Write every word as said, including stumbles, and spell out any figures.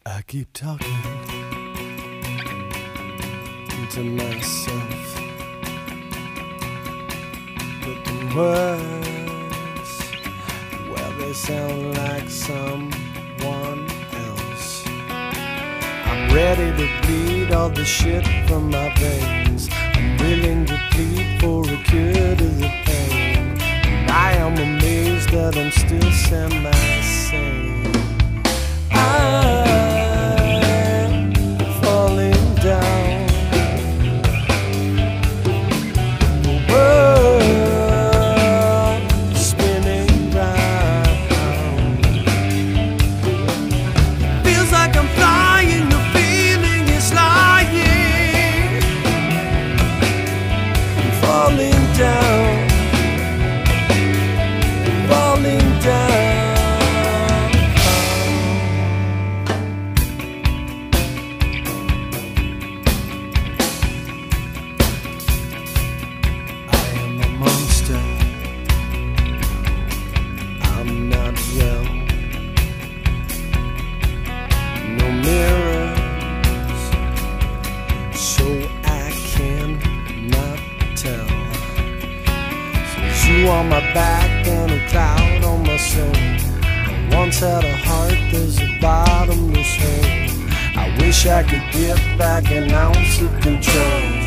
I keep talking to myself, but the words, well, they sound like someone else. I'm ready to bleed all the shit from my veins. I'm willing to plead for a cure to the pain, and I am amazed that I'm still semi-sane. Falling down, falling down. I am a monster, I'm not well. No mirrors, so I cannot tell. You on my back and a cloud on my soul. I once had a heart, there's a bottomless hole. I wish I could get back an ounce of control.